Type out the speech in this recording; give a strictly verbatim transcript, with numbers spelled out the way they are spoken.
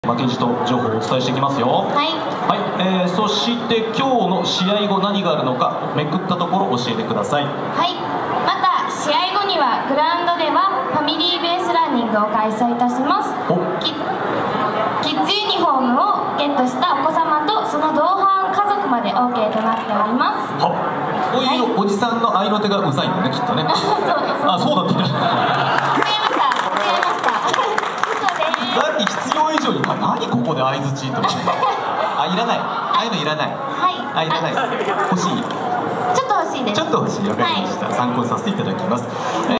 負けじと情報をお伝えしていきますよ。はい、はい、えー、そして今日の試合後何があるのかめくったところ教えてください。 はい、また試合後にはグラウンドではファミリーベースランニングを開催いたします。キ, キッズユニフォームをゲットしたお子様とその同伴家族まで オーケー となっております。 はこういうおじさんの合いの手がうざいのね、きっとね。 そうです。 あ、そうだったね。必要以上に、何ここで相づちとかあ、いらない、ああいうのいらない、 はい、 あ、いらない、欲しい、 ちょっと欲しいです。 ちょっと欲しい、わかりました、はい、参考にさせていただきます。